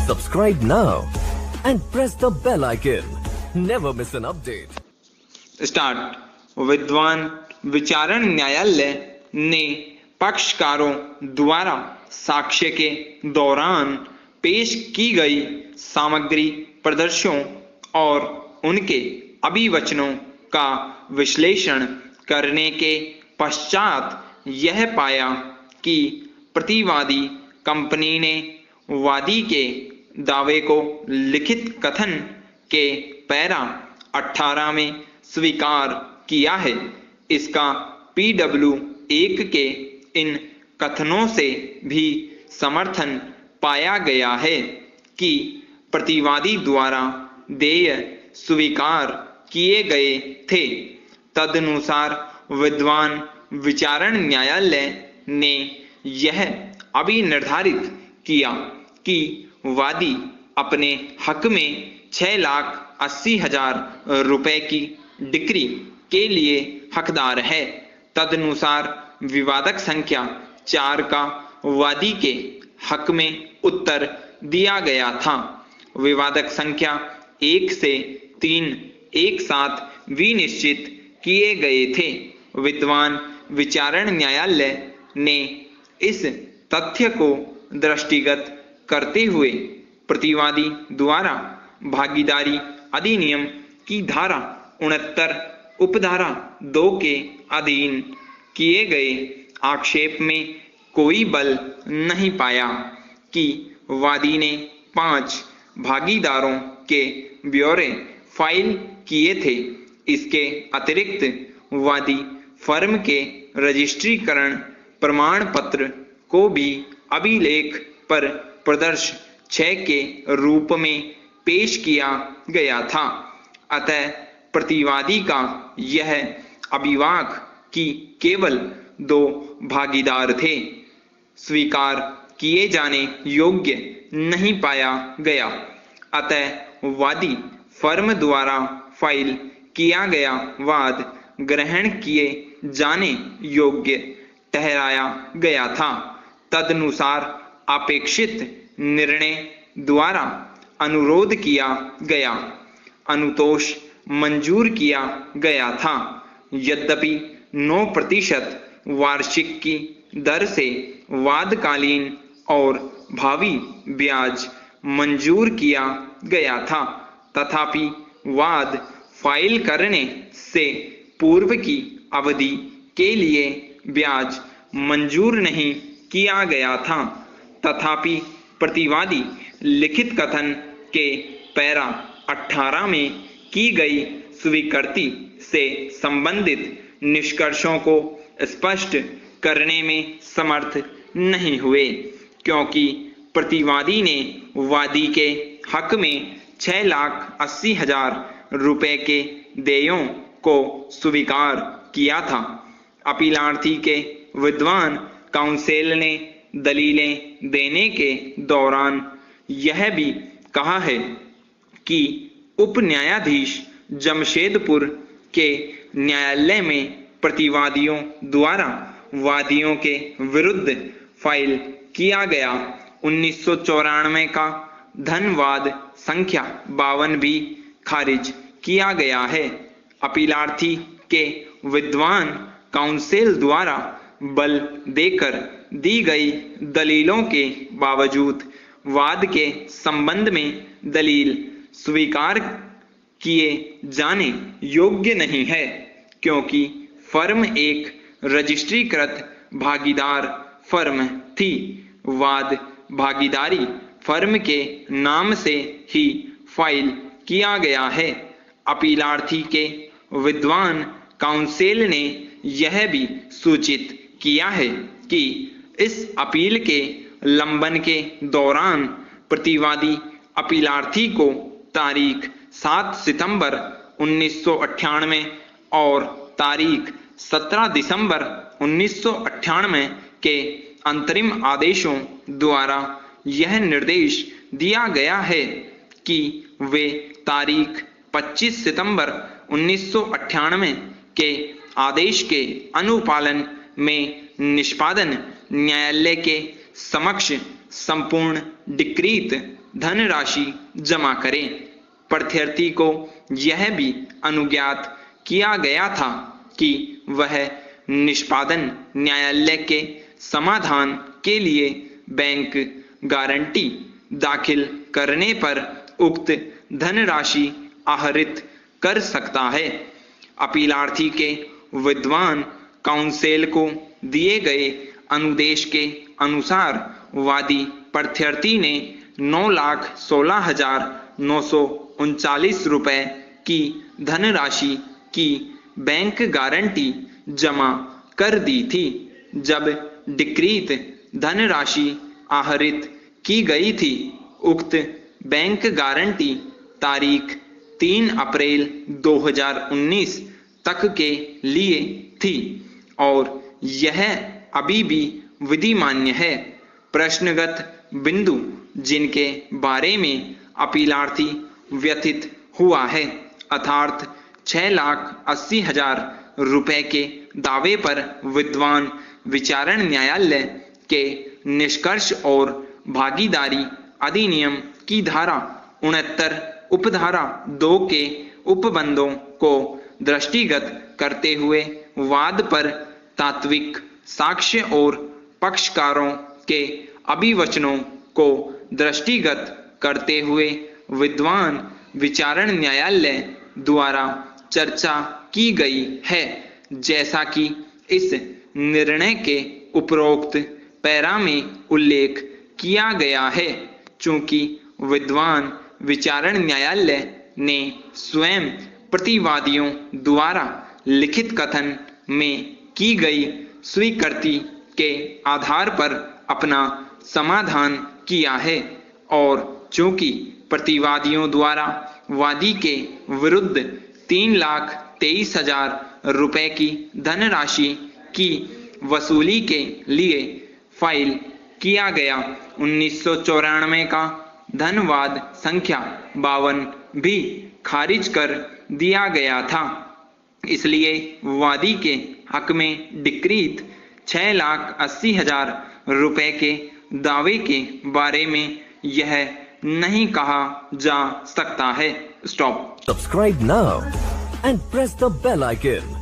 Subscribe now and press the bell icon. Never miss an update. Start. विद्वान विचारण न्यायालय ने पक्षकारों द्वारा साक्ष्य के दौरान पेश की गई सामग्री प्रदर्शों और उनके अभिवचनों का विश्लेषण करने के पश्चात यह पाया कि प्रतिवादी कंपनी ने वादी के दावे को लिखित कथन के पैरा 18 में स्वीकार किया है। इसका PW1 के इन कथनों से भी समर्थन पाया गया है कि प्रतिवादी द्वारा देय स्वीकार किए गए थे। तदनुसार विद्वान विचारण न्यायालय ने यह अभी निर्धारित किया कि वादी अपने हक में 6,80,000 रुपए की डिक्री के लिए हकदार है। तदनुसार विवादक संख्या 4 का वादी के हक में उत्तर दिया गया था। विवादक संख्या 1 से 3 एक साथ विनिश्चित किए गए थे। विद्वान विचारण न्यायालय ने इस तथ्य को दृष्टिगत करते हुए प्रतिवादी द्वारा भागीदारी अधिनियम की धारा 69 उपधारा 2 के अधीन किए गए आक्षेप में कोई बल नहीं पाया कि वादी ने 5 भागीदारों के ब्यौरे फाइल किए थे। इसके अतिरिक्त वादी फर्म के रजिस्ट्रीकरण प्रमाण पत्र को भी अभिलेख पर प्रदर्श 6 के रूप में पेश किया गया था। अतः प्रतिवादी का यह अभिवाद कि केवल 2 भागीदार थे स्वीकार किए जाने योग्य नहीं पाया गया। अतः वादी फर्म द्वारा फाइल किया गया वाद ग्रहण किए जाने योग्य ठहराया गया था। तदनुसार अपेक्षित निर्णय द्वारा अनुरोध किया गया अनुतोष मंजूर किया गया था। यद्यपि 9% वार्षिक की दर से वादकालीन और भावी ब्याज मंजूर किया गया था, तथापि वाद फाइल करने से पूर्व की अवधि के लिए ब्याज मंजूर नहीं किया गया था। तथापि प्रतिवादी लिखित कथन के पैरा 18 में की गई स्वीकृति से संबंधित निष्कर्षों को स्पष्ट करने में समर्थ नहीं हुए, क्योंकि प्रतिवादी ने वादी के हक में 6,80,000 रुपए के देयों को स्वीकार किया था। अपीलार्थी के विद्वान काउंसिल ने दलीलें देने के दौरान यह भी कहा है कि उप न्यायाधीश जमशेदपुर के न्यायालय में प्रतिवादियों द्वारा वादियों के विरुद्ध फाइल किया गया 1994 का धनवाद संख्या 52 भी खारिज किया गया है। अपीलार्थी के विद्वान काउंसिल द्वारा बल देकर दी गई दलीलों के बावजूद वाद के संबंध में दलील स्वीकार किए जाने योग्य नहीं है, क्योंकि फर्म एक रजिस्ट्रीकृत भागीदार फर्म थी। वाद भागीदारी फर्म के नाम से ही फाइल किया गया है। अपीलार्थी के विद्वान काउंसिल ने यह भी सूचित किया है कि इस अपील के लंबन के दौरान प्रतिवादी अपीलार्थी को तारीख 7 सितंबर 1998 और तारीख 17 दिसंबर 1998 के अंतरिम आदेशों द्वारा यह निर्देश दिया गया है कि वे तारीख 25 सितंबर 1998 के आदेश के अनुपालन में निष्पादन न्यायालय के समक्ष संपूर्ण डिक्रीत धनराशि जमा करें। प्रत्यार्थी को यह भी अनुज्ञात किया गया था कि वह निष्पादन न्यायालय के समाधान के लिए बैंक गारंटी दाखिल करने पर उक्त धनराशि आहरित कर सकता है। अपीलार्थी के विद्वान काउंसिल को दिए गए अनुदेश के अनुसार वादी प्रत्यार्थी ने 9,16,939 रुपए की धनराशि की बैंक गारंटी जमा कर दी थी। जब डिक्रीत धनराशि आहरित की गई थी, उक्त बैंक गारंटी तारीख 3 अप्रैल 2019 तक के लिए थी और यह अभी भी विधिमान्य है। प्रश्नगत बिंदु जिनके बारे में अपीलार्थी व्यथित हुआ है, अर्थात 6,80,000 रुपए के दावे पर विद्वान विचारण न्यायालय के निष्कर्ष और भागीदारी अधिनियम की धारा 69 उपधारा 2 के उपबंधों को दृष्टिगत करते हुए वाद पर तात्विक साक्ष्य और पक्षकारों के अभिवचनों को दृष्टिगत करते हुए विद्वान विचारण न्यायालय द्वारा चर्चा की गई है। जैसा कि इस निर्णय के उपरोक्त पैरा में उल्लेख किया गया है, चूंकि विद्वान विचारण न्यायालय ने स्वयं प्रतिवादियों द्वारा लिखित कथन में की गई स्वीकृति के आधार पर अपना समाधान किया है और चूंकि प्रतिवादियों द्वारा वादी के विरुद्ध 3,23,000 रुपए की धनराशि की वसूली के लिए फाइल किया गया 1994 का धनवाद संख्या 52 भी खारिज कर दिया गया था। इसलिए वादी के हक में डिक्रीत 6,80,000 रुपए के दावे के बारे में यह नहीं कहा जा सकता है। Stop. Subscribe now and press the bell icon.